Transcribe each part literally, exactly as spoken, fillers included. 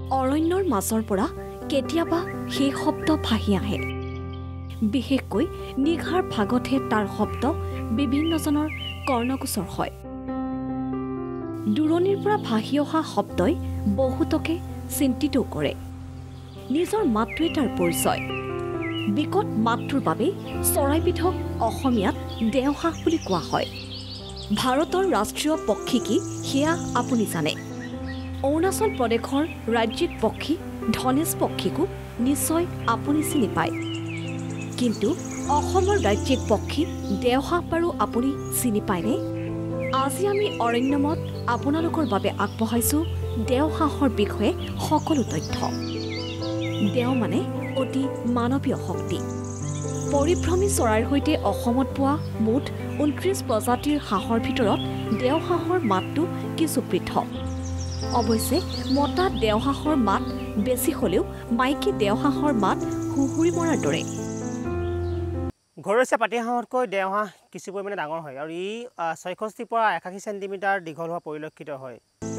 অৰণ্যৰ মাজৰ পৰা কেতিয়াবা সেই শব্দ ভাহি আহে। বিশেষকৈ নিশাৰ ভাগতহে তাৰ শব্দ বিভিন্নজনৰ কৰ্ণগোচৰ হয়। দূৰণিৰ পৰা ভাহি অহা শব্দই বহুতকে চিন্তিতও কৰে। নিজৰ মাতটোৱে তাৰ পৰিচয়। বিকট মাতটোৰ বাবে চৰাইবিধক অসমীয়াত দেওহাঁহ বুলি কোৱা হয়। ভাৰতৰ ৰাষ্ট্ৰীয় পক্ষী কি সেয়া আপুনি জানে। অৰুণাচল প্ৰদেশৰ ৰাজ্যিক পক্ষী ধনেশ পক্ষীকো নিশ্চয় আপুনি চিনি পায়। কিন্তু অসমৰ ৰাজ্যিক পক্ষী দেওহাঁহ বাৰু আপুনি চিনি পায়নে? আজি আমি অৰণ্যমত আপোনালোকৰ বাবে আগবঢ়াইছোঁ দেওহাঁহৰ বিষয়ে সকলো তথ্য। দেও মানে অতি মানৱীয় শক্তি। পৰিভ্ৰমী চৰাইৰ সৈতে অসমত পোৱা মুঠ ঊনত্ৰিছ প্ৰজাতিৰ হাঁহৰ ভিতৰত দেওহাঁহৰ মাতটো কিছু পৃথক। অৱশ্যে মতা দেওহাঁহৰ মাত বেছি হ'লেও মাইকী দেওহাঁহৰ মাত হুহুৰি মৰাৰ দৰে। ঘৰচীয়া পাতিহাঁহতকৈ দেওহাঁহ কিছু পৰিমাণে ডাঙৰ হয় আৰু ই ছয়ষষ্ঠিৰ পৰা একাশী চেণ্টিমিটাৰ দীঘল হোৱা পৰিলক্ষিত হয়।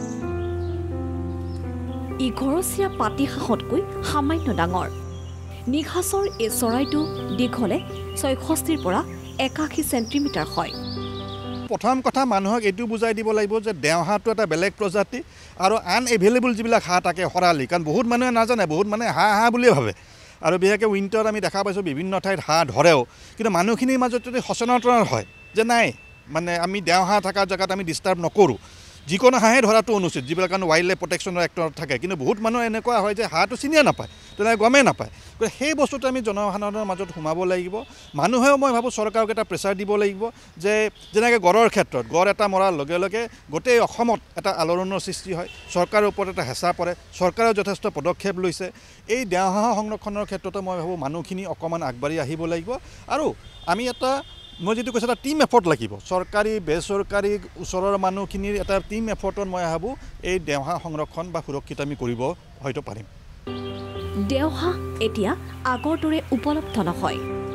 ই ঘৰচীয়া পাতিহাঁহতকৈ সামান্য ডাঙৰ। নিশাচৰ এই চৰাইটো দীঘলে ছয়ষষ্ঠিৰ পৰা একাশী চেণ্টিমিটাৰ হয়। প্ৰথম কথা মানুহক এইটো বুজাই দিব লাগিব যে দেওহাঁহটো এটা বেলেগ প্ৰজাতি আৰু আন এভেইলেবল যিবিলাক হাঁহ থাকে খৰালি, কাৰণ বহুত মানুহে নাজানে, বহুত মানে হাঁহ হাঁহ বুলিয়ে ভাবে। আৰু বিশেষকৈ উইণ্টাৰত আমি দেখা পাইছোঁ বিভিন্ন ঠাইত হাঁহ ধৰেও, কিন্তু মানুহখিনিৰ মাজত যদি সচেতনতা হয় যে নাই মানে আমি দেওহাঁহ থকা জেগাত আমি ডিষ্টাৰ্ব নকৰোঁ, যিকোনো হাঁহে ধৰাটো অনুচিত, যিবিলাক কাৰণ ৱাইল্ড লাইফ প্ৰটেকশ্যনৰ এক্টত থাকে। কিন্তু বহুত মানুহ এনেকুৱা হয় যে হাঁহটো চিনিয়ে নাপায়, তেনেকৈ গমেই নাপায়। গতিকে সেই বস্তুটো আমি জনসাধাৰণৰ মাজত সোমাব লাগিব। মানুহেও মই ভাবোঁ চৰকাৰক এটা প্ৰেছাৰ দিব লাগিব যে যেনেকৈ গড়ৰ ক্ষেত্ৰত গড় এটা মৰাৰ লগে লগে গোটেই অসমত এটা আলোড়নৰ সৃষ্টি হয়, চৰকাৰৰ ওপৰত এটা হেঁচা পৰে, চৰকাৰেও যথেষ্ট পদক্ষেপ লৈছে। এই দেওহাঁহ সংৰক্ষণৰ ক্ষেত্ৰতো মই ভাবোঁ মানুহখিনি অকণমান আগবাঢ়ি আহিব লাগিব। আৰু আমি এটা মই যিটো কৈছোঁ এটা টিম এফৰ্ট লাগিব, চৰকাৰী বেচৰকাৰী ওচৰৰ মানুহখিনিৰ এটা টিম এফৰ্টত মই ভাবোঁ এই দেওহাঁহ সংৰক্ষণ বা সুৰক্ষিত আমি কৰিব হয়তো পাৰিম। দেওহাঁহ এতিয়া আগৰ দৰে উপলব্ধ নহয়।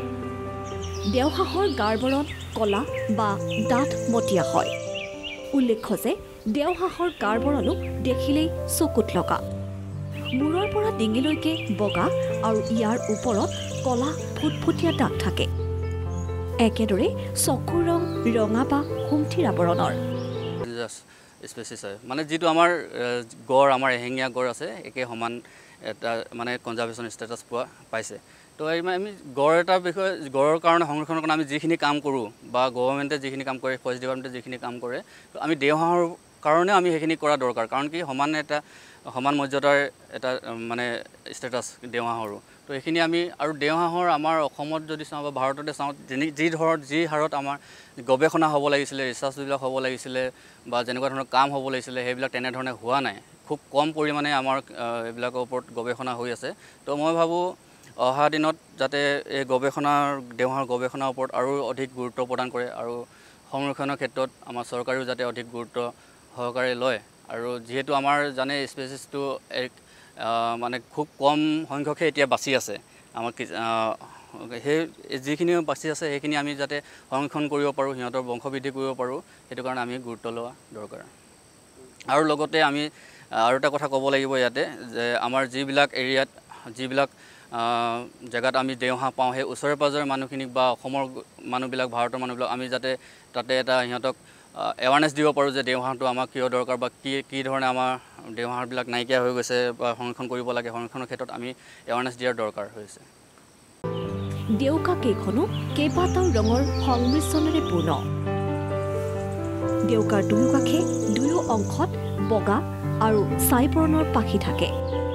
দেওহাঁহৰ গাৰ বৰণ কলা বা ডাঠ মটীয়া হয়। উল্লেখ্য যে দেওহাঁহৰ গাৰ বৰণো দেখিলেই চকুত লগা। মূৰৰ পৰা ডিঙিলৈকে বগা আৰু ইয়াৰ ওপৰত কলা ফুটফুটীয়া দাগ থাকে। একেদৰে চকুৰ ৰং ৰঙা বা সুমথিৰা বৰণৰ। স্পেচিছ হয়, মানে যিটো আমাৰ গড়, আমাৰ এহেঙীয়া গড় আছে, একে সমান এটা মানে কনজাৰ্ভেশ্যন ষ্টেটাছ পোৱা পাইছে। তো আমি গড় এটাৰ বিষয়ে গড়ৰ কাৰণে সংৰক্ষণৰ কাৰণে আমি যিখিনি কাম কৰোঁ বা গভৰ্ণমেণ্টে যিখিনি কাম কৰে, ফৰেষ্ট ডিপাৰ্টমেণ্টে যিখিনি কাম কৰে, তো আমি দেওহাঁহৰ কাৰণে আমি সেইখিনি কৰা দৰকাৰ। কাৰণ কি সমান এটা সমান মৰ্যাদাৰ এটা মানে ষ্টেটাছ দেওহাঁহৰো। তো এইখিনি আমি আৰু দেওহাঁহৰ আমাৰ অসমত যদি চাওঁ বা ভাৰততে চাওঁ, যি ধৰক যি হাৰত আমাৰ গৱেষণা হ'ব লাগিছিলে, ৰিচাৰ্চবিলাক হ'ব লাগিছিলে বা যেনেকুৱা ধৰণৰ কাম হ'ব লাগিছিলে, সেইবিলাক তেনেধৰণে হোৱা নাই। খুব কম পৰিমাণে আমাৰ এইবিলাকৰ ওপৰত গৱেষণা হৈ আছে। তো মই ভাবোঁ অহা দিনত যাতে এই গৱেষণাৰ দেওহাঁহৰ গৱেষণাৰ ওপৰত আৰু অধিক গুৰুত্ব প্ৰদান কৰে আৰু সংৰক্ষণৰ ক্ষেত্ৰত আমাৰ চৰকাৰেও যাতে অধিক গুৰুত্ব সহকাৰে লয়। আৰু যিহেতু আমাৰ জানে স্পেচিছটো এক মানে খুব কম সংখ্যকহে এতিয়া বাচি আছে, আমাৰ সেই যিখিনি বাচি আছে সেইখিনি আমি যাতে সংৰক্ষণ কৰিব পাৰোঁ, সিহঁতৰ বংশবৃদ্ধি কৰিব পাৰোঁ, সেইটো কাৰণে আমি গুৰুত্ব লোৱা দৰকাৰ। আৰু লগতে আমি আৰু এটা কথা ক'ব লাগিব ইয়াতে যে আমাৰ যিবিলাক এৰিয়াত যিবিলাক জেগাত আমি দেওহাঁহ পাওঁ, সেই ওচৰে পাঁজৰে মানুহখিনিক বা অসমৰ মানুহবিলাক, ভাৰতৰ মানুহবিলাক আমি যাতে তাতে এটা সিহঁতক এৱাৰনেছ দিব পাৰোঁ যে দেওহাঁহটো আমাক কিয় দৰকাৰ বা কি কি ধৰণে আমাৰ দেওহাঁহবিলাক নাইকিয়া হৈ গৈছে বা সংৰক্ষণ কৰিব লাগে, সংৰক্ষণৰ ক্ষেত্ৰত আমি এৱাৰনেছ দিয়াৰ দৰকাৰ হৈছে। দেউকা কেইখনো কেইবাটাও ৰঙৰ সংমিশ্ৰণেৰে পূৰ্ণ। দেউকাৰ দুয়ো কাষে দুয়ো অংশত বগা আৰু ছাই বৰণৰ পাখি থাকে।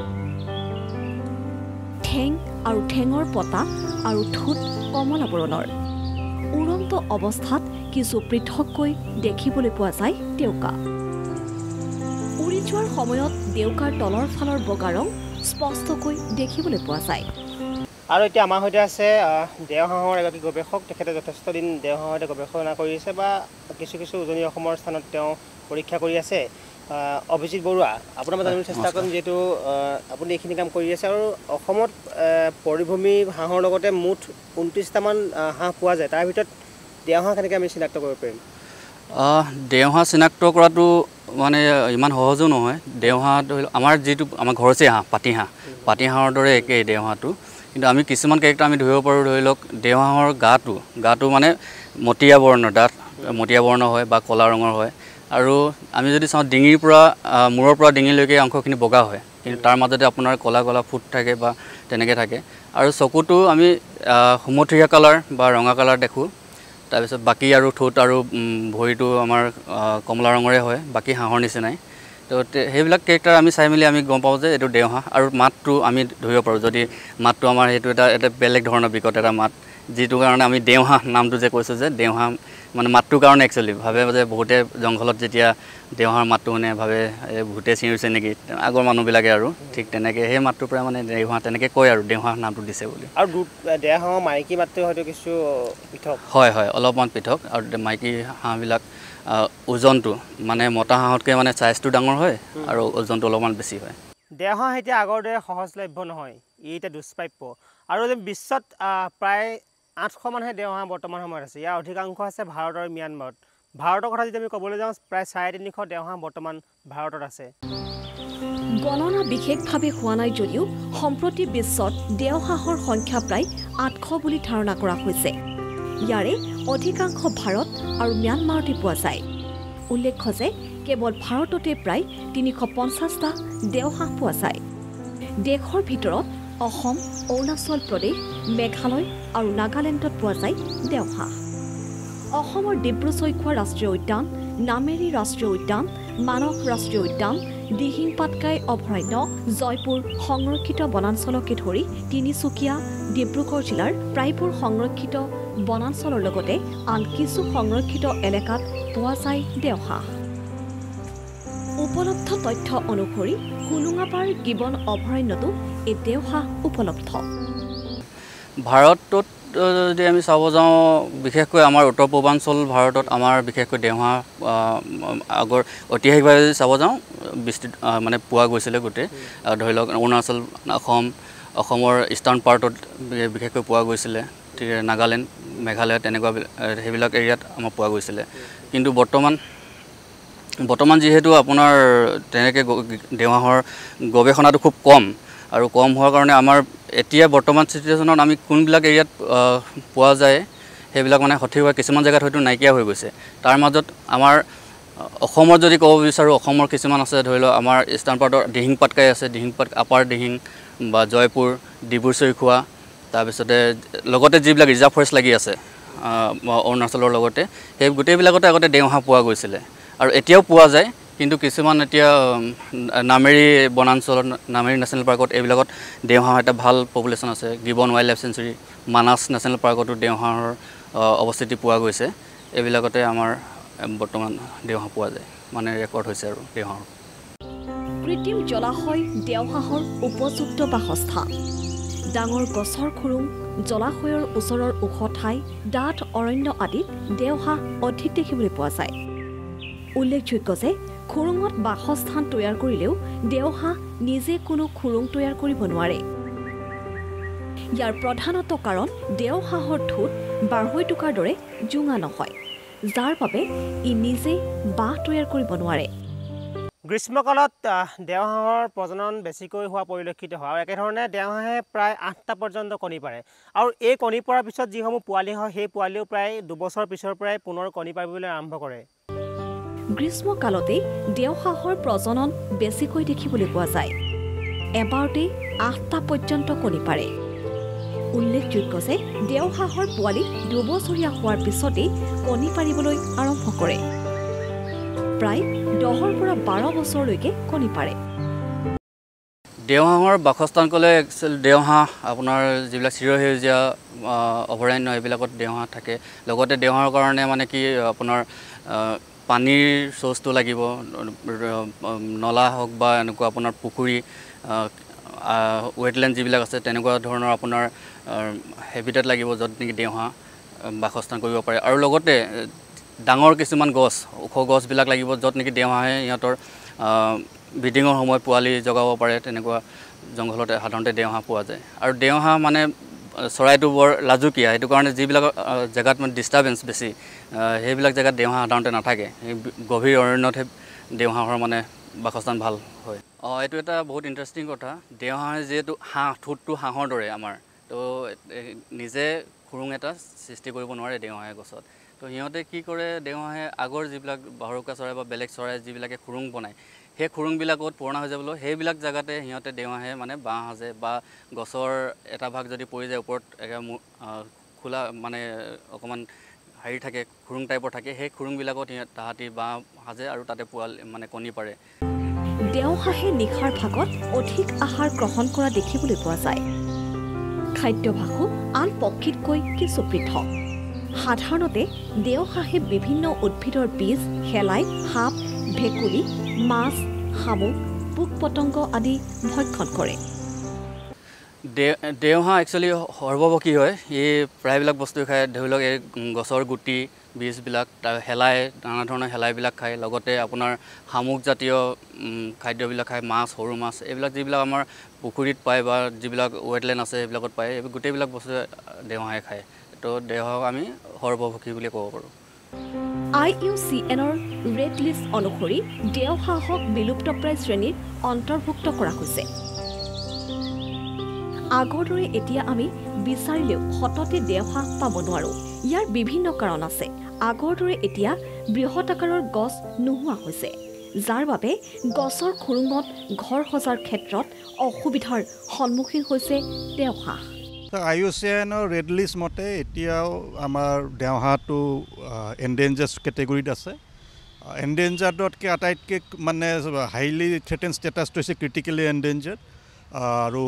ঠেং আৰু ঠেঙৰ পতা আৰু ঠোঁট কমলা বৰণৰ। উৰন্ত অৱস্থাত কিছু পৃথককৈ দেখিবলৈ পোৱা যায় দেউকা। উৰি যোৱাৰ সময়ত দেউকাৰ তলৰ ফালৰ বগা ৰং স্পষ্টকৈ দেখিবলৈ পোৱা যায়। আৰু এতিয়া আমাৰ সৈতে আছে দেওহাঁহৰ এগৰাকী গৱেষক। তেখেতে যথেষ্ট দিন দেওহাঁহৰ সৈতে গৱেষণা কৰি আছে বা কিছু কিছু উজনি অসমৰ স্থানত তেওঁ পৰীক্ষা কৰি আছে। অভিজিত বৰুৱা, আপোনাৰ পৰা জানিবলৈ চেষ্টা কৰিম, যিহেতু আপুনি এইখিনি কাম কৰি আছে আৰু অসমত পৰিভ্ৰমী হাঁহৰ লগতে মুঠ ঊনত্ৰিছটামান হাঁহ পোৱা যায়, তাৰ ভিতৰত দেওহাঁহ কেনেকৈ আমি চিনাক্ত কৰিব পাৰিম? দেওহাঁহ চিনাক্ত কৰাটো মানে ইমান সহজো নহয়। দেওহাঁহ ধৰি লওক আমাৰ যিটো আমাৰ ঘৰচীয়া হাঁহ পাতিহাঁহ পাতিহাঁহৰ দৰে একেই দেওহাঁহটো, কিন্তু আমি কিছুমান কেৰেক্টাৰ আমি ধৰিব পাৰোঁ। ধৰি লওক দেওহাঁহৰ গাটো গাটো মানে মটীয়া বৰ্ণৰ, ডাঠ মটীয়া বৰ্ণ হয় বা ক'লা ৰঙৰ হয়, আৰু আমি যদি চাওঁ ডিঙিৰ পৰা মূৰৰ পৰা ডিঙিলৈকে অংশখিনি বগা হয়, কিন্তু তাৰ মাজতে আপোনাৰ ক'লা ক'লা ফুট থাকে বা তেনেকৈ থাকে। আৰু চকুটো আমি সুমথিয়া কালাৰ বা ৰঙা কালাৰ দেখোঁ। তাৰপিছত বাকী আৰু ঠোঁট আৰু ভৰিটো আমাৰ কমলা ৰঙৰে হয়, বাকী হাঁহৰ নিচিনাই। তো সেইবিলাক কেৰেক্টাৰ আমি চাই মেলি আমি গম পাওঁ যে এইটো দেওহাঁহ। আৰু মাতটো আমি ধৰিব পাৰোঁ, যদি মাতটো আমাৰ সেইটো এটা এটা বেলেগ ধৰণৰ বিকট এটা মাত, যিটো কাৰণে আমি দেওহাঁহ নামটো যে কৈছোঁ যে দেওহাঁহ মানে মাতটোৰ কাৰণে একচুৱেলি ভাবে যে বহুতে জংঘলত যেতিয়া দেওহাঁহৰ মাতটো শুনে ভাবে এই ভূতে চিঞৰিছে নেকি, আগৰ মানুহবিলাকে আৰু ঠিক তেনেকৈ সেই মাতটোৰ পৰা মানে দেওহাঁহ তেনেকৈ কয় আৰু দেওহাঁহ নামটো দিছে বুলি। আৰু দেওহাঁহৰ মাইকী মাতটো হয়তো কিছু পৃথক। হয় হয় অলপমান পৃথক। আৰু মাইকী হাঁহবিলাক ওজনটো মানে মতা হাঁহতকৈ মানে চাইজটো ডাঙৰ হয় আৰু ওজনটো অলপমান বেছি হয়। দেওহাঁহ এতিয়া আগৰ দৰে সহজলভ্য নহয়, ই এতিয়া দুষ্প্ৰাপ্য। আৰু বিশ্বত প্ৰায় আঠশ মানহে দেওহাঁহ বৰ্তমান সময়ত আছে। ইয়াৰ অধিকাংশ আছে ভাৰত আৰু ম্যানমাৰত। ভাৰতৰ কথা যদি আমি ক'বলৈ যাওঁ, প্ৰায় চাৰে তিনিশ দেওহাঁহ বৰ্তমান ভাৰতত আছে। গণনা বিশেষভাৱে হোৱা নাই যদিও সম্প্ৰতি বিশ্বত দেওহাঁহৰ সংখ্যা প্ৰায় আঠশ বুলি ধাৰণা কৰা হৈছে। ইয়াৰে অধিকাংশ ভাৰত আৰু ম্যানমাৰতে পোৱা যায়। উল্লেখ্য যে কেৱল ভাৰততে প্ৰায় তিনিশ পঞ্চাছটা দেওহাঁহ পোৱা যায়। দেশৰ ভিতৰত অসম, অৰুণাচল প্ৰদেশ, মেঘালয় আৰু নাগালেণ্ডত পোৱা যায় দেওহাঁহ। অসমৰ ডিব্ৰু-চৈখোৱা ৰাষ্ট্ৰীয় উদ্যান, নামেৰি ৰাষ্ট্ৰীয় উদ্যান, মানস ৰাষ্ট্ৰীয় উদ্যান, দিহিং পাটকাই অভয়াৰণ্য, জয়পুৰ সংৰক্ষিত বনাঞ্চলকে ধৰি তিনিচুকীয়া, ডিব্ৰুগড় জিলাৰ প্ৰায়বোৰ সংৰক্ষিত বনাঞ্চলৰ লগতে আন কিছু সংৰক্ষিত এলেকাত পোৱা যায় দেওহাঁহ। উপলব্ধ তথ্য অনুসৰি হোলোঙাপাৰ গিবন অভয়াৰণ্যতো এই দেওহাঁহ উপলব্ধ। ভাৰতত যদি আমি চাব যাওঁ, বিশেষকৈ আমাৰ উত্তৰ পূৰ্বাঞ্চল ভাৰতত আমাৰ বিশেষকৈ দেওহাঁহ আগৰ ঐতিহাসিকভাৱে যদি চাব যাওঁ বিস্তৃত মানে পোৱা গৈছিলে গোটেই। ধৰি লওক অৰুণাচল, অসম, অসমৰ ইষ্টাৰ্ণ পাৰ্টত বিশেষকৈ পোৱা গৈছিলে, ঠিক নাগালেণ্ড, মেঘালয় তেনেকুৱা সেইবিলাক এৰিয়াত আমাৰ পোৱা গৈছিলে। কিন্তু বৰ্তমান বৰ্তমান যিহেতু আপোনাৰ তেনেকৈ দেওহাঁহৰ গৱেষণাটো খুব কম, আৰু কম হোৱাৰ কাৰণে আমাৰ এতিয়া বৰ্তমান চিটুৱেশ্যনত আমি কোনবিলাক এৰিয়াত পোৱা যায় সেইবিলাক মানে সঠিকভাৱে কিছুমান জেগাত হয়তো নাইকিয়া হৈ গৈছে। তাৰ মাজত আমাৰ অসমত যদি ক'ব বিচাৰোঁ, অসমৰ কিছুমান আছে। ধৰি লওক আমাৰ ইষ্টাৰ্ণ পাৰ্টৰ দিহিং পাটকাই আছে, দিহিং পাট আপাৰ দিহিং বা জয়পুৰ, ডিব্ৰু-চৈখোৱা, তাৰপিছতে লগতে যিবিলাক ৰিজাৰ্ভ ফৰেষ্ট লাগি আছে অৰুণাচলৰ লগতে, সেই গোটেইবিলাকতে আগতে দেওহাঁহ পোৱা গৈছিলে আৰু এতিয়াও পোৱা যায়। কিন্তু কিছুমান এতিয়া নামেৰি বনাঞ্চলত, নামেৰি নেশ্যনেল পাৰ্কত এইবিলাকত দেওহাঁহৰ এটা ভাল পপুলেশ্যন আছে। Gibbon wildlife sanctuary, Manas national পাৰ্কতো দেওহাঁহৰ অৱস্থিতি পোৱা গৈছে। এইবিলাকতে আমাৰ বৰ্তমান দেওহাঁহ পোৱা যায়, মানে ৰেকৰ্ড হৈছে আৰু দেওহাঁহৰ। কৃত্ৰিম জলাশয় দেওহাঁহৰ উপযুক্ত বাসস্থান। ডাঙৰ গছৰ খুৰুং, জলাশয়ৰ ওচৰৰ ওখ ঠাই, ডাঠ অৰণ্য আদিত দেওহাঁহ অধিক দেখিবলৈ পোৱা যায়। উল্লেখযোগ্য যে খুৰুঙত বাসস্থান তৈয়াৰ কৰিলেও দেওহাঁহ নিজে কোনো খুৰুং তৈয়াৰ কৰিব নোৱাৰে। ইয়াৰ প্ৰধানত কাৰণ দেওহাঁহৰ ঠোঁট বাঢ়ৈ টোকাৰ দৰে জোঙা নহয়, যাৰ বাবে ই নিজে বাঁহ তৈয়াৰ কৰিব নোৱাৰে। গ্ৰীষ্মকালত দেওহাঁহৰ প্ৰজনন বেছিকৈ হোৱা পৰিলক্ষিত হয়, আৰু একেধৰণে দেওহাঁহে প্ৰায় আঠটা পৰ্যন্ত কণী পাৰে। আৰু এই কণী পৰাৰ পিছত যিসমূহ পোৱালি হয়, সেই পোৱালিও প্ৰায় দুবছৰ পিছৰ পৰাই পুনৰ কণী পাৰিবলৈ আৰম্ভ কৰে। গ্ৰীষ্মকালতেই দেওহাঁহৰ প্ৰজনন বেছিকৈ দেখিবলৈ পোৱা যায়। এবাৰতেই আঠটা পৰ্যন্ত কণী পাৰে। উল্লেখযোগ্য যে দেওহাঁহৰ পোৱালি দুবছৰীয়া হোৱাৰ পিছতেই কণী পাৰিবলৈ আৰম্ভ কৰে। প্ৰায় দহৰ পৰা বাৰ বছৰলৈকে কণী পাৰে। দেওহাঁহৰ বাসস্থান ক'লে একচুৱেলি দেওহাঁহ আপোনাৰ যিবিলাক চিৰসেউজীয়া অভয়াৰণ্য এইবিলাকত দেওহাঁহ থাকে। লগতে দেওহাঁহৰ কাৰণে মানে কি আপোনাৰ পানীৰ চ'ৰ্চটো লাগিব, নলা হওক বা এনেকুৱা আপোনাৰ পুখুৰী, ৱেটলেণ্ড যিবিলাক আছে তেনেকুৱা ধৰণৰ আপোনাৰ হেবিটেট লাগিব, য'ত নেকি দেওহাঁহ বাসস্থান কৰিব পাৰে। আৰু লগতে ডাঙৰ কিছুমান গছ, ওখ গছবিলাক লাগিব, য'ত নেকি দেওহাঁহে সিহঁতৰ ব্ৰিডিঙৰ সময়ত পোৱালি জগাব পাৰে। তেনেকুৱা জংঘলতে সাধাৰণতে দেওহাঁহ পোৱা যায়। আৰু দেওহাঁহ মানে চৰাইটো বৰ লাজুকীয়া, সেইটো কাৰণে যিবিলাক জেগাত মানে ডিষ্টাৰ্বেঞ্চ বেছি সেইবিলাক জেগাত দেওহাঁহ সাধাৰণতে নাথাকে। সেই গভীৰ অৰণ্যতহে দেওহাঁহৰ মানে বাসস্থান ভাল হয়। অঁ, এইটো এটা বহুত ইণ্টাৰেষ্টিং কথা। দেওহাঁহে যিহেতু হাঁহ, ঠোঁটটো হাঁহৰ দৰে আমাৰ, তো নিজে খুৰুং এটা সৃষ্টি কৰিব নোৱাৰে দেওহাঁহে গছত। তো সিহঁতে কি কৰে, দেওহাঁহে আগৰ যিবিলাক বাহৰকা চৰাই বা বেলেগ চৰাই যিবিলাকে খুৰুং বনায়, সেই খুৰুংবিলাকত পুৰণা হৈ যাবলৈ সেইবিলাক জেগাতে সিহঁতে দেওহাঁহে মানে বাঁহ সাজে, বা গছৰ এটা ভাগ যদি পৰি যায় ওপৰত খোলা মানে অকণমান হেৰি থাকে, খুৰুং টাইপৰ থাকে, সেই খুৰুংবিলাকত সিহঁত তাহাঁতি বাঁহ সাজে আৰু তাতে পোৱালি মানে কণী পাৰে। দেওহাঁহে নিশাৰ ভাগত অধিক আহাৰ গ্ৰহণ কৰা দেখিবলৈ পোৱা যায়। খাদ্যভাসো আন পক্ষীতকৈ কিছু পৃথক। সাধাৰণতে দেওহাঁহে বিভিন্ন উদ্ভিদৰ বীজ, শেলাই, সাপ, ভেকুলী, মাছ, শামুক, পোক পতংগ আদি ভক্ষণ কৰে। দে দেওহাঁহ একচুৱেলি সৰ্বভোগী হয়। ই প্ৰায়বিলাক বস্তু খায়। ধৰি লওক এই গছৰ গুটি, বীজবিলাক, তাৰ শেলাই, নানা ধৰণৰ শেলাইবিলাক খায়। লগতে আপোনাৰ শামুকজাতীয় খাদ্যবিলাক খায়, মাছ, সৰু মাছ, এইবিলাক যিবিলাক আমাৰ পুখুৰীত পায় বা যিবিলাক ৱেটলেণ্ড আছে সেইবিলাকত পায়, এই গোটেইবিলাক বস্তু দেওহাঁহে খায়। তো দেওহাঁহক আমি সৰ্বভোগী বুলি ক'ব পাৰোঁ। আই ইউ চি এনৰ ৰেড লিষ্ট অনুসৰি দেওহাঁহক বিলুপ্তপ্ৰায় শ্ৰেণীত অন্তৰ্ভুক্ত কৰা হৈছে। আগৰ দৰে এতিয়া আমি বিচাৰিলেও সততে দেওহাঁহ পাব নোৱাৰোঁ। ইয়াৰ বিভিন্ন কাৰণ আছে। আগৰ দৰে এতিয়া বৃহৎ আকাৰৰ গছ নোহোৱা হৈছে, যাৰ বাবে গছৰ খুৰুঙত ঘৰ সজাৰ ক্ষেত্ৰত অসুবিধাৰ সন্মুখীন হৈছে দেওহাঁহ। আই ইউ চি এনৰ ৰেড লিষ্ট মতে এতিয়াও আমাৰ দেওহাঁহটো এনডেঞ্জাৰ্ড কেটেগৰীত আছে। এনডেঞ্জাৰ্ডতকৈ আটাইতকৈ মানে হাইলি থ্ৰেটেন ষ্টেটাছটো হৈছে ক্ৰিটিকেলি এনডেঞ্জাৰ্ড। আৰু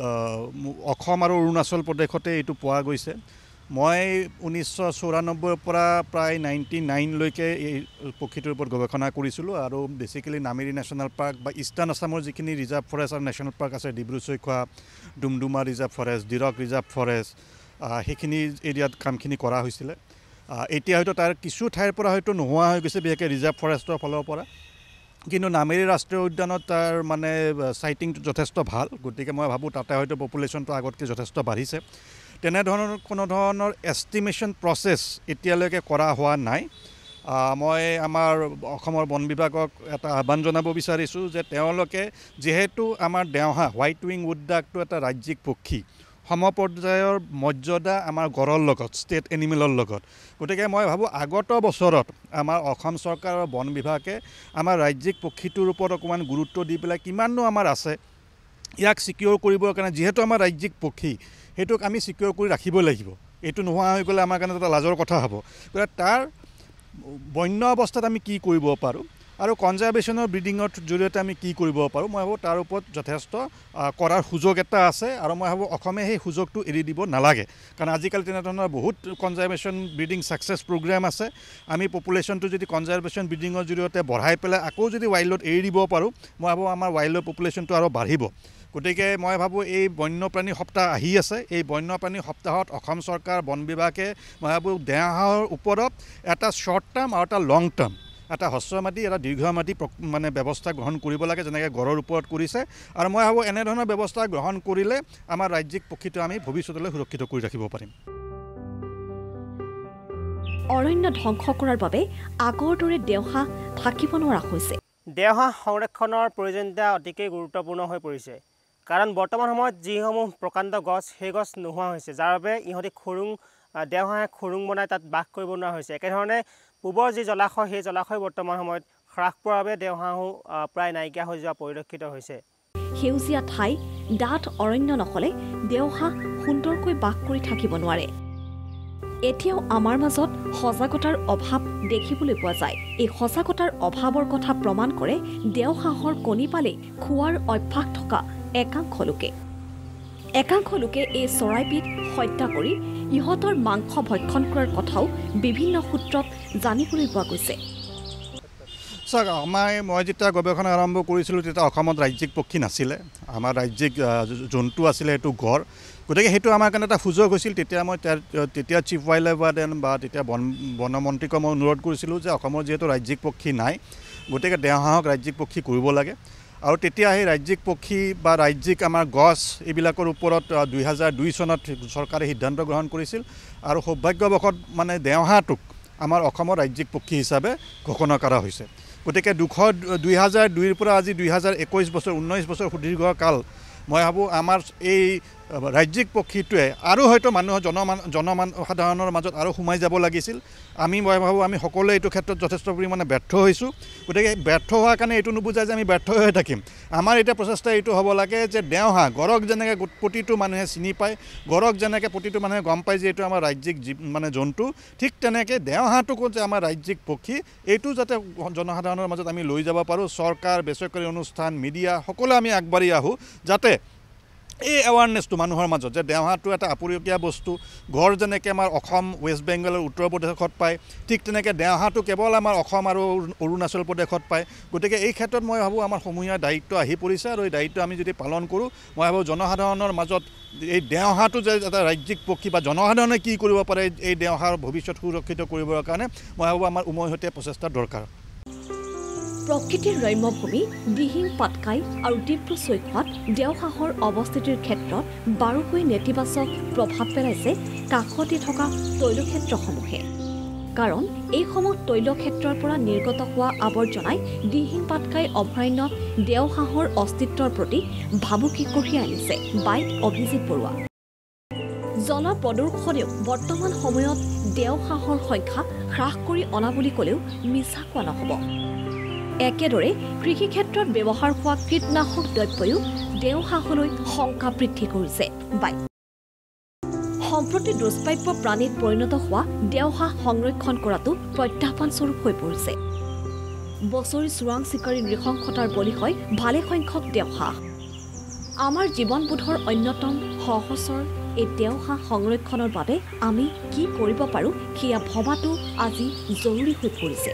অসম আৰু অৰুণাচল প্ৰদেশতে এইটো পোৱা গৈছে। মই ঊনৈছশ চৌৰান্নব্বৈৰ পৰা প্ৰায় নাইণ্টি নাইনলৈকে এই পক্ষীটোৰ ওপৰত গৱেষণা কৰিছিলোঁ। আৰু বেচিকেলি নামেৰি নেশ্যনেল পাৰ্ক বা ইষ্টাৰ্ণ আছামৰ যিখিনি ৰিজাৰ্ভ ফৰেষ্ট আৰু নেশ্যনেল পাৰ্ক আছে, Dibru Saikhowa, Dumduma reserve forest, Dirak reserve forest, সেইখিনি এৰিয়াত কামখিনি কৰা হৈছিলে। এতিয়া হয়তো তাৰ কিছু ঠাইৰ পৰা হয়তো নোহোৱা হৈ গৈছে, বিশেষকৈ ৰিজাৰ্ভ ফৰেষ্টৰ ফালৰ পৰা। কিন্তু নামেৰি ৰাষ্ট্ৰীয় উদ্যানত তাৰ মানে চাইটিংটো যথেষ্ট ভাল। গতিকে মই ভাবোঁ তাতে হয়তো পপুলেশ্যনটো আগতকৈ যথেষ্ট বাঢ়িছে। তেনেধৰণৰ কোনো ধৰণৰ এষ্টিমেশ্যন প্ৰচেছ এতিয়ালৈকে কৰা হোৱা নাই। মই আমাৰ অসমৰ বন বিভাগক এটা আহ্বান জনাব বিচাৰিছোঁ যে তেওঁলোকে যিহেতু আমাৰ দেওহাঁহ, হোৱাইট উইং উড ডাকটো এটা ৰাজ্যিক পক্ষী, সমপৰ্যায়ৰ মৰ্যাদা আমাৰ গড়ৰ লগত, ষ্টেট এনিমেলৰ লগত। গতিকে মই ভাবোঁ আগত বছৰত আমাৰ অসম চৰকাৰৰ বন বিভাগে আমাৰ ৰাজ্যিক পক্ষীটোৰ ওপৰত অকণমান গুৰুত্ব দি পেলাই কিমাননো আমাৰ আছে ইয়াক ছিকিউৰ কৰিবৰ কাৰণে, যিহেতু আমাৰ ৰাজ্যিক পক্ষী সেইটোক আমি ছিকিউৰ কৰি ৰাখিব লাগিব। এইটো নোহোৱা হৈ গ'লে আমাৰ কাৰণে এটা লাজৰ কথা হ'ব। গতিকে তাৰ বন্য অৱস্থাত আমি কি কৰিব পাৰোঁ আৰু কনজাৰ্ভেশ্যনৰ ব্ৰিডিঙৰ জৰিয়তে আমি কি কৰিব পাৰোঁ, মই ভাবোঁ তাৰ ওপৰত যথেষ্ট কৰাৰ সুযোগ এটা আছে। আৰু মই ভাবোঁ অসমে সেই সুযোগটো এৰি দিব নালাগে, কাৰণ আজিকালি তেনেধৰণৰ বহুত কনজাৰ্ভেশ্যন ব্ৰিডিং ছাকচেছ প্ৰগ্ৰেম আছে। আমি পপুলেশ্যনটো যদি কনজাৰ্ভেশ্যন ব্ৰিডিঙৰ জৰিয়তে বঢ়াই পেলাই আকৌ যদি ৱাইল্ডত এৰি দিব পাৰোঁ, মই ভাবোঁ আমাৰ ৱাইল্ডৰ পপুলেশ্যনটো আৰু বাঢ়িব। গতিকে মই ভাবোঁ এই বন্যপ্ৰাণী সপ্তাহ আহি আছে। এই বন্যপ্ৰাণী সপ্তাহত অসম চৰকাৰ, বন বিভাগে মই ভাবোঁ দেওহাঁহৰ ওপৰত এটা শ্বৰ্ট টাৰ্ম আৰু এটা লং টাৰ্ম, এটা হ্ৰস্বম্যাদী, এটা দীৰ্ঘম্যাদী মানে ব্যৱস্থা গ্ৰহণ কৰিব লাগে, যেনেকৈ গড়ৰ ওপৰত কৰিছে। আৰু মই ভাবোঁ এনেধৰণৰ ব্যৱস্থা গ্ৰহণ কৰিলে আমাৰ ৰাজ্যিক পক্ষীটো আমি ভৱিষ্যতলৈ সুৰক্ষিত কৰি ৰাখিব পাৰিম। অৰণ্য ধ্বংস কৰাৰ বাবে আগৰ দৰে দেওহাঁহ থাকিব নোৱাৰা হৈছে। দেওহাঁহ সংৰক্ষণৰ প্ৰয়োজনীয়তা অতিকৈ গুৰুত্বপূৰ্ণ হৈ পৰিছে, কাৰণ বৰ্তমান সময়ত যিসমূহ প্ৰকাণ্ড গছ, সেই গছ নোহোৱা হৈছে, যাৰ বাবে ইহঁতি খুৰুং দেওহাঁহে খুৰুং বনাই তাত বাস কৰিব নোৱাৰা হৈছে। একেধৰণে পূবৰ যি জলাশয়, সেই জলাশয় বৰ্তমান সময়ত হ্ৰাস পোৱাৰ বাবে দেওহাঁহো প্ৰায় নাইকিয়া হৈ যোৱা পৰিলক্ষিত হৈছে। সেউজীয়া ঠাই, ডাঠ অৰণ্য নহ'লে দেওহাঁহ সুন্দৰকৈ বাস কৰি থাকিব নোৱাৰে। এতিয়াও আমাৰ মাজত সজাগতাৰ অভাৱ দেখিবলৈ পোৱা যায়। এই সজাগতাৰ অভাৱৰ কথা প্ৰমাণ কৰে দেওহাঁহৰ কণী পালে খোৱাৰ অভ্যাস থকা একাংশ লোকে। একাংশ লোকে এই চৰাইবিধ হত্যা কৰি ইহঁতৰ মাংস ভক্ষণ কৰাৰ কথাও বিভিন্ন সূত্ৰত জানিবলৈ পোৱা গৈছে। চাওক, আমাৰ মই যেতিয়া গৱেষণা আৰম্ভ কৰিছিলোঁ তেতিয়া অসমত ৰাজ্যিক পক্ষী নাছিলে। আমাৰ ৰাজ্যিক জন্তু আছিলে সেইটো গড়। গতিকে সেইটো আমাৰ কাৰণে এটা সুযোগ হৈছিল। তেতিয়া মই তেতিয়া চিফ ৱাইল্ড লাইফ ৱাৰ্ডেন বা তেতিয়া বন বনমন্ত্ৰীক মই অনুৰোধ কৰিছিলোঁ যে অসমৰ যিহেতু ৰাজ্যিক পক্ষী নাই, গতিকে দেওহাঁহক ৰাজ্যিক পক্ষী কৰিব লাগে। আৰু তেতিয়া সেই ৰাজ্যিক পক্ষী বা ৰাজ্যিক আমাৰ গছ এইবিলাকৰ ওপৰত দুই হাজাৰ দুই চনত চৰকাৰে সিদ্ধান্ত গ্ৰহণ কৰিছিল আৰু সৌভাগ্যবশত মানে দেওহাঁহটোক আমাৰ অসমৰ ৰাজ্যিক পক্ষী হিচাপে ঘোষণা কৰা হৈছে গতিকে দুশ দুই হাজাৰ দুইৰ পৰা আজি দুই হাজাৰ একৈছ বছৰ ঊনৈছ বছৰ সুদীৰ্ঘ কাল মই ভাবোঁ আমাৰ এই ৰাজ্যিক পক্ষীটোৱে আৰু হয়তো মানুহৰ জনমান জনমান সাধাৰণৰ মাজত আৰু সোমাই যাব লাগিছিল আমি মই ভাবোঁ আমি সকলোৱে এইটো ক্ষেত্ৰত যথেষ্ট পৰিমাণে ব্যৰ্থ হৈছোঁ গতিকে ব্যৰ্থ হোৱাৰ কাৰণে এইটো নুবুজায় যে আমি ব্যৰ্থ হৈ থাকিম আমাৰ এতিয়া প্ৰচেষ্টা এইটো হ'ব লাগে যে দেওহাঁহ গড়ক যেনেকৈ প্ৰতিটো মানুহে চিনি পায় গড়ক যেনেকৈ প্ৰতিটো মানুহে গম পায় যে এইটো আমাৰ ৰাজ্যিক জীৱ মানে জন্তু ঠিক তেনেকৈ দেওহাঁহটোকো যে আমাৰ ৰাজ্যিক পক্ষী এইটো যাতে জনসাধাৰণৰ মাজত আমি লৈ যাব পাৰোঁ চৰকাৰ বেচৰকাৰী অনুষ্ঠান মিডিয়া সকলোৱে আমি আগবাঢ়ি আহোঁ যাতে এই এৱাৰনেছটো মানুহৰ মাজত যে দেওহাঁহটো এটা আপুৰুগীয়া বস্তু গড় যেনেকৈ আমাৰ অসম ৱেষ্ট বেংগলৰ উত্তৰ প্ৰদেশত পায় ঠিক তেনেকৈ দেওহাঁহটো কেৱল আমাৰ অসম আৰু অৰুণাচল প্ৰদেশত পায় গতিকে এই ক্ষেত্ৰত মই ভাবোঁ আমাৰ সমূহীয়া দায়িত্ব আহি পৰিছে আৰু এই দায়িত্ব আমি যদি পালন কৰোঁ মই ভাবোঁ জনসাধাৰণৰ মাজত এই দেওহাঁহটো যে এটা ৰাজ্যিক পক্ষী বা জনসাধাৰণে কি কৰিব পাৰে এই দেওহাঁহৰ ভৱিষ্যত সুৰক্ষিত কৰিবৰ কাৰণে মই ভাবোঁ আমাৰ উমৈহতীয়া প্ৰচেষ্টাৰ দৰকাৰ প্ৰকৃতিৰ ৰম্যভূমি দিহিং পাটকাই আৰু ডিব্ৰু চৈখোৱাত দেওহাঁহৰ অৱস্থিতিৰ ক্ষেত্ৰত বাৰুকৈ নেতিবাচক প্ৰভাৱ পেলাইছে কাষতে থকা তৈলক্ষেত্ৰসমূহে কাৰণ এইসমূহ তৈলক্ষেত্ৰৰ পৰা নিৰ্গত হোৱা আৱৰ্জনাই দিহিং পাটকাই অভয়াৰণ্যত দেওহাঁহৰ অস্তিত্বৰ প্ৰতি ভাবুকি কঢ়িয়াই আনিছে বাইক অভিজিত বৰুৱা জল প্ৰদূষণেও বৰ্তমান সময়ত দেওহাঁহৰ সংখ্যা হ্ৰাস কৰি অনা বুলি ক'লেও মিছা কোৱা নহ'ব একেদৰে কৃষি ক্ষেত্ৰত ব্যৱহাৰ হোৱা কীটনাশক দ্ৰব্যও দেওহাঁহলৈ শংকা বৃদ্ধি কৰিছে বাইক সম্প্ৰতি দুষ্প্ৰাপ্য প্ৰাণীত পৰিণত হোৱা দেওহাঁহ সংৰক্ষণ কৰাটো প্ৰত্যাহ্বানস্বৰূপ হৈ পৰিছে বছৰি চোৰাং চিকাৰী নৃশংসতাৰ বলি হয় ভালেসংখ্যক দেওহাঁহ আমাৰ জীৱনবোধৰ অন্যতম সহচৰ এই দেওহাঁহ সংৰক্ষণৰ বাবে আমি কি কৰিব পাৰোঁ সেয়া ভবাটো আজি জৰুৰী হৈ পৰিছে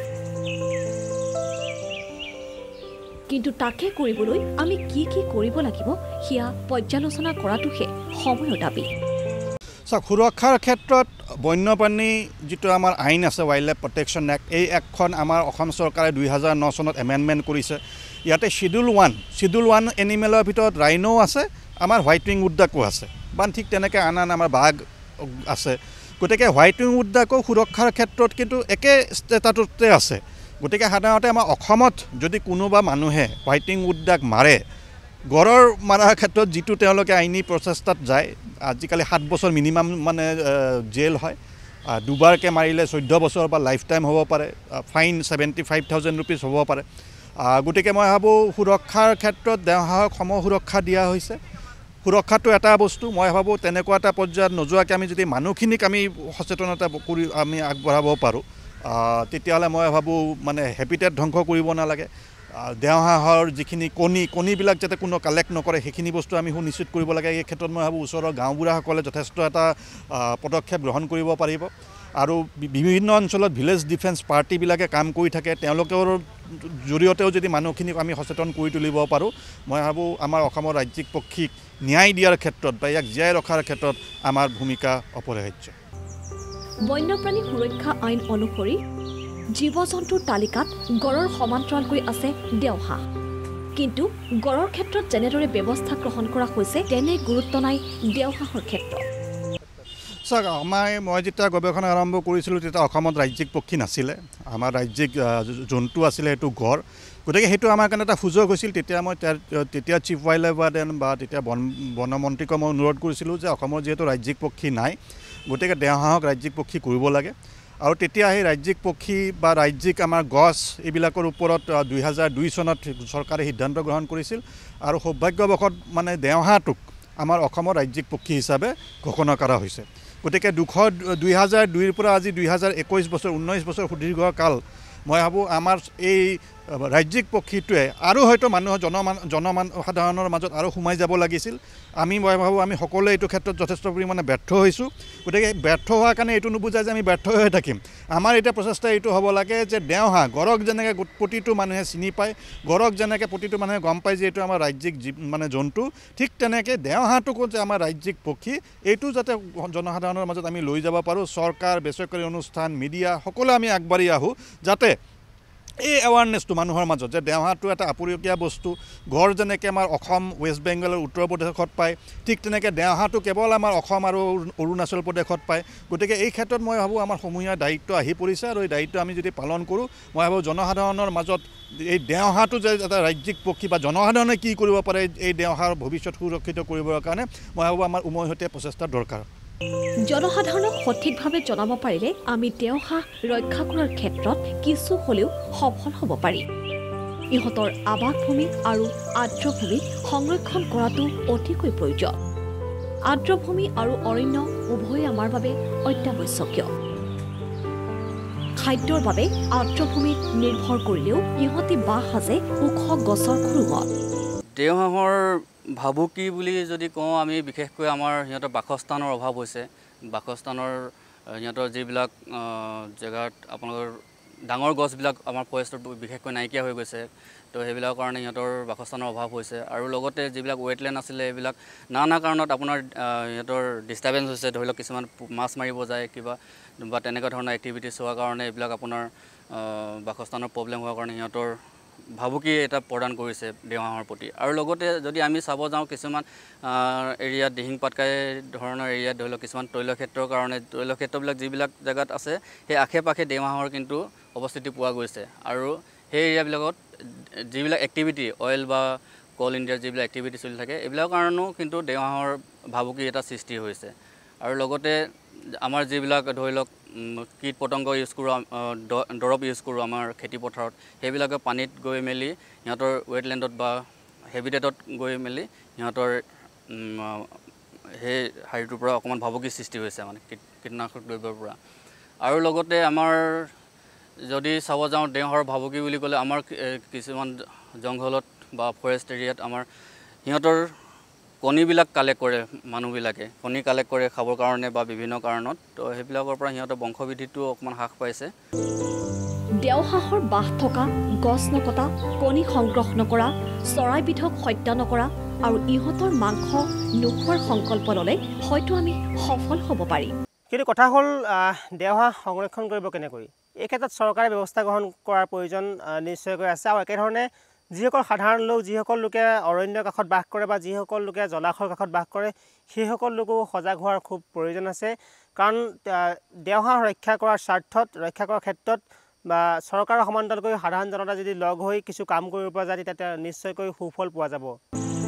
কিন্তু তাকে কৰিবলৈ আমি কি কি কৰিব লাগিব সেয়া পৰ্যালোচনা কৰাটোহে সময়ৰ দাবী চাওক সুৰক্ষাৰ ক্ষেত্ৰত বন্যপ্ৰাণী যিটো আমাৰ আইন আছে ৱাইল্ড লাইফ প্ৰটেকশ্যন এক্ট এই এক্টখন আমাৰ অসম চৰকাৰে দুই হাজাৰ ন চনত এমেণ্ডমেণ্ট কৰিছে ইয়াতে শিডিউল ওৱান শিডিউল ওৱান এনিমেলৰ ভিতৰত ৰাইনো আছে আমাৰ হোৱাইট উইং উড্ডাকো আছে বা ঠিক তেনেকৈ আন আন আমাৰ বাঘ আছে গতিকে হোৱাইট উইং উড্ডাকো সুৰক্ষাৰ ক্ষেত্ৰত কিন্তু একে ষ্টেটাছতে আছে গতিকে সাধাৰণতে আমাৰ অসমত যদি কোনোবা মানুহে হোৱাইট উইং উড্ডাক মাৰে গড়ৰ মাৰাৰ ক্ষেত্ৰত যিটো তেওঁলোকে আইনী প্ৰচেষ্টাত যায় আজিকালি সাত বছৰ মিনিমাম মানে জেল হয় দুবাৰকৈ মাৰিলে চৈধ্য বছৰ বা লাইফ টাইম হ'ব পাৰে fine seventy five thousand rupees হ'ব পাৰে গতিকে মই ভাবোঁ সুৰক্ষাৰ ক্ষেত্ৰত দেওহাঁহক সম সুৰক্ষা দিয়া হৈছে সুৰক্ষাটো এটা বস্তু মই ভাবোঁ তেনেকুৱা এটা পৰ্যায়ত নোযোৱাকৈ আমি যদি মানুহখিনিক আমি সচেতনতা কৰি আমি আগবঢ়াব পাৰোঁ তেতিয়াহ'লে মই ভাবোঁ মানে হেবিটেট ধ্বংস কৰিব নালাগে দেওহাঁহৰ যিখিনি কণী কণীবিলাক যাতে কোনো কালেক্ট নকৰে সেইখিনি বস্তু আমি সুনিশ্চিত কৰিব লাগে এই ক্ষেত্ৰত মই ভাবোঁ ওচৰৰ গাঁওবুঢ়াসকলে যথেষ্ট এটা পদক্ষেপ গ্ৰহণ কৰিব পাৰিব আৰু বিভিন্ন অঞ্চলত ভিলেজ ডিফেন্স পাৰ্টিবিলাকে কাম কৰি থাকে তেওঁলোকৰ জৰিয়তেও যদি মানুহখিনিক আমি সচেতন কৰি তুলিব পাৰোঁ মই ভাবোঁ আমাৰ অসমৰ ৰাজ্যিক পক্ষীক ন্যায় দিয়াৰ ক্ষেত্ৰত বা ইয়াক জীয়াই ৰখাৰ ক্ষেত্ৰত আমাৰ ভূমিকা অপৰিহাৰ্য বন্যপ্ৰাণী সুৰক্ষা আইন অনুসৰি জীৱ জন্তুৰ তালিকাত গড়ৰ সমান্তৰালকৈ আছে দেওহাঁহ কিন্তু গড়ৰ ক্ষেত্ৰত যেনেদৰে ব্যৱস্থা গ্ৰহণ কৰা হৈছে তেনে গুৰুত্ব নাই দেওহাঁহৰ ক্ষেত্ৰত চাওক আমাৰ মই যেতিয়া গৱেষণা আৰম্ভ কৰিছিলোঁ তেতিয়া অসমত ৰাজ্যিক পক্ষী নাছিলে আমাৰ ৰাজ্যিক জন্তু আছিলে সেইটো গড় গতিকে সেইটো আমাৰ কাৰণে এটা সুযোগ হৈছিল তেতিয়া মই তেতিয়া চিফ ৱাইল্ড লাইফ ৱাৰ্ডেন বা তেতিয়া বন বনমন্ত্ৰীক মই অনুৰোধ কৰিছিলোঁ যে অসমৰ যিহেতু ৰাজ্যিক পক্ষী নাই গতিকে দেওহাঁহক ৰাজ্যিক পক্ষী কৰিব লাগে আৰু তেতিয়া সেই ৰাজ্যিক পক্ষী বা ৰাজ্যিক আমাৰ গছ এইবিলাকৰ ওপৰত দুই হাজাৰ দুই চনত চৰকাৰে সিদ্ধান্ত গ্ৰহণ কৰিছিল আৰু সৌভাগ্যবশত মানে দেওহাঁহটোক আমাৰ অসমৰ ৰাজ্যিক পক্ষী হিচাপে ঘোষণা কৰা হৈছে গতিকে দুশ দুই হাজাৰ দুইৰ পৰা আজি দুই হাজাৰ একৈছ বছৰ ঊনৈছ বছৰ সুদীৰ্ঘ কাল মই ভাবোঁ আমাৰ এই ৰাজ্যিক পক্ষীটোৱে আৰু হয়তো মানুহৰ জনমান জনমান সাধাৰণৰ মাজত আৰু সোমাই যাব লাগিছিল আমি মই ভাবোঁ আমি সকলোৱে এইটো ক্ষেত্ৰত যথেষ্ট পৰিমাণে ব্যৰ্থ হৈছোঁ গতিকে ব্যৰ্থ হোৱাৰ কাৰণে এইটো নুবুজায় যে আমি ব্যৰ্থ হৈ থাকিম আমাৰ এতিয়া প্ৰচেষ্টা এইটো হ'ব লাগে যে দেওহাঁহ গড়ক যেনেকৈ প্ৰতিটো মানুহে চিনি পায় গড়ক যেনেকৈ প্ৰতিটো মানুহে গম পায় যে এইটো আমাৰ ৰাজ্যিক জীৱ মানে জন্তু ঠিক তেনেকৈ দেওহাঁহটোকো যে আমাৰ ৰাজ্যিক পক্ষী এইটো যাতে জনসাধাৰণৰ মাজত আমি লৈ যাব পাৰোঁ চৰকাৰ বেচৰকাৰী অনুষ্ঠান মিডিয়া সকলোৱে আমি আগবাঢ়ি আহোঁ যাতে এই এৱাৰনেছটো মানুহৰ মাজত যে দেওহাঁহটো এটা আপুৰুগীয়া বস্তু গড় যেনেকৈ আমাৰ অসম ৱেষ্ট বেংগল আৰু উত্তৰ প্ৰদেশত পায় ঠিক তেনেকৈ দেওহাঁহটো কেৱল আমাৰ অসম আৰু অৰুণাচল প্ৰদেশত পায় গতিকে এই ক্ষেত্ৰত মই ভাবোঁ আমাৰ সমূহীয়া দায়িত্ব আহি পৰিছে আৰু এই দায়িত্ব আমি যদি পালন কৰোঁ মই ভাবোঁ জনসাধাৰণৰ মাজত এই দেওহাঁহটো যে এটা ৰাজ্যিক পক্ষী বা জনসাধাৰণে কি কৰিব পাৰে এই দেওহাঁহৰ ভৱিষ্যত সুৰক্ষিত কৰিবৰ কাৰণে মই ভাবোঁ আমাৰ উমৈহতীয়া প্ৰচেষ্টাৰ দৰকাৰ জনসাধাৰণক সঠিকভাৱে জনাব পাৰিলে আমি দেওহাঁহ ৰক্ষা কৰাৰ ক্ষেত্ৰত কিছু হ'লেও সফল হ'ব পাৰি ইহঁতৰ আৱাসভূমি আৰু আৰ্দ্ৰভূমি সংৰক্ষণ কৰাটো অতিকৈ প্ৰয়োজন আৰ্দ্ৰভূমি আৰু অৰণ্য উভয়ে আমাৰ বাবে অত্যাৱশ্যকীয় খাদ্যৰ বাবে আৰ্দ্ৰভূমিত নিৰ্ভৰ কৰিলেও ইহঁতি বাহ সাজে ওখ গছৰ খুৰুঙত দেওহাঁহৰ ভাবুকি বুলি যদি কওঁ আমি বিশেষকৈ আমাৰ সিহঁতৰ বাসস্থানৰ অভাৱ হৈছে বাসস্থানৰ সিহঁতৰ যিবিলাক জেগাত আপোনালোকৰ ডাঙৰ গছবিলাক আমাৰ ফৰেষ্টত বিশেষকৈ নাইকিয়া হৈ গৈছে তো সেইবিলাকৰ কাৰণে সিহঁতৰ বাসস্থানৰ অভাৱ হৈছে আৰু লগতে যিবিলাক ৱেটলেণ্ড আছিলে এইবিলাক নানা কাৰণত আপোনাৰ সিহঁতৰ ডিষ্টাৰ্বেঞ্চ হৈছে ধৰি লওক কিছুমান মাছ মাৰিব যায় কিবা বা তেনেকুৱা ধৰণৰ এক্টিভিটিছ হোৱাৰ কাৰণে এইবিলাক আপোনাৰ বাসস্থানৰ প্ৰব্লেম হোৱাৰ কাৰণে সিহঁতৰ ভাবুকি এটা প্ৰদান কৰিছে দেওহাঁহৰ প্ৰতি আৰু লগতে যদি আমি চাব যাওঁ কিছুমান এৰিয়াত দিহিং পাটকাই ধৰণৰ এৰিয়াত ধৰি লওক কিছুমান তৈলক্ষেত্ৰৰ কাৰণে তৈলক্ষেত্ৰবিলাক যিবিলাক জেগাত আছে সেই আশে পাশে দেওহাঁহৰ কিন্তু অৱস্থিতি পোৱা গৈছে আৰু সেই এৰিয়াবিলাকত যিবিলাক এক্টিভিটি অইল বা কল ইণ্ডিয়াৰ যিবিলাক এক্টিভিটি চলি থাকে এইবিলাকৰ কাৰণেও কিন্তু দেওহাঁহৰ ভাবুকি এটা সৃষ্টি হৈছে আৰু লগতে আমাৰ যিবিলাক ধৰি লওক কীট পতংগ ইউজ কৰোঁ দৰৱ ইউজ কৰোঁ আমাৰ খেতিপথাৰত সেইবিলাকে পানীত গৈ মেলি সিহঁতৰ ৱেটলেণ্ডত বা হেবিটেটত গৈ মেলি সিহঁতৰ সেই হেৰিটোৰ পৰা অকণমান ভাবুকি সৃষ্টি হৈছে মানে কীটনাশক দ্ৰব্যৰ পৰা আৰু লগতে আমাৰ যদি চাব যাওঁ দেওহাঁহৰ ভাবুকি বুলি ক'লে আমাৰ কিছুমান জংঘলত বা ফৰেষ্ট এৰিয়াত আমাৰ সিহঁতৰ কণীবিলাক কালেক্ট কৰে মানুহবিলাকে কণী কালেক্ট কৰে খাবৰ কাৰণে বা বিভিন্ন কাৰণত তো সেইবিলাকৰ পৰা সিহঁতৰ বংশবৃদ্ধিটো অকণমান হ্ৰাস পাইছে দেওহাঁহৰ বাহ থকা গছ নকটা কণী সংগ্ৰহ নকৰা চৰাইবিধক হত্যা নকৰা আৰু ইহঁতৰ মাংস নোখোৱাৰ সংকল্প ল'লে হয়তো আমি সফল হ'ব পাৰিম কিন্তু কথা হ'ল দেওহাঁহ সংৰক্ষণ কৰিব কেনেকৈ এই ক্ষেত্ৰত চৰকাৰে ব্যৱস্থা গ্ৰহণ কৰাৰ প্ৰয়োজন নিশ্চয়কৈ আছে আৰু একেধৰণে যিসকল সাধাৰণ লোক যিসকল লোকে অৰণ্যৰ কাষত বাস কৰে বা যিসকল লোকে জলাশয়ৰ কাষত বাস কৰে সেইসকল লোকো সজাগ হোৱাৰ খুব প্ৰয়োজন আছে কাৰণ দেওহাঁহ ৰক্ষা কৰাৰ স্বাৰ্থত ৰক্ষা কৰাৰ ক্ষেত্ৰত বা চৰকাৰৰ সমান্তৰালকৈ সাধাৰণ জনতা যদি লগ হৈ কিছু কাম কৰিব পৰা যায় তেতিয়া নিশ্চয়কৈ সুফল পোৱা যাব